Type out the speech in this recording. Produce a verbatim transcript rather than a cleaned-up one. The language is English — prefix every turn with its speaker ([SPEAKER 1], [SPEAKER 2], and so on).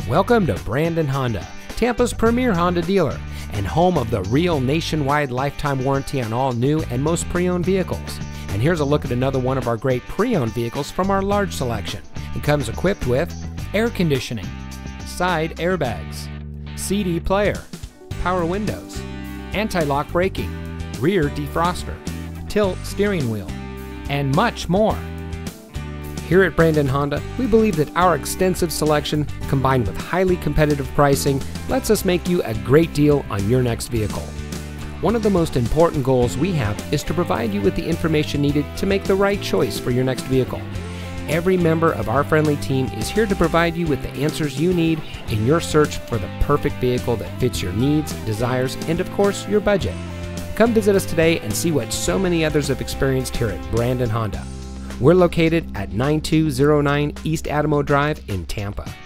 [SPEAKER 1] Welcome to Brandon Honda, Tampa's premier Honda dealer and home of the real nationwide lifetime warranty on all new and most pre-owned vehicles. And here's a look at another one of our great pre-owned vehicles from our large selection. It comes equipped with air conditioning, side airbags, C D player, power windows, anti-lock braking, rear defroster, tilt steering wheel, and much more. Here at Brandon Honda, we believe that our extensive selection, combined with highly competitive pricing, lets us make you a great deal on your next vehicle. One of the most important goals we have is to provide you with the information needed to make the right choice for your next vehicle. Every member of our friendly team is here to provide you with the answers you need in your search for the perfect vehicle that fits your needs, desires, and of course, your budget. Come visit us today and see what so many others have experienced here at Brandon Honda. We're located at nine two zero nine East Adamo Drive in Tampa.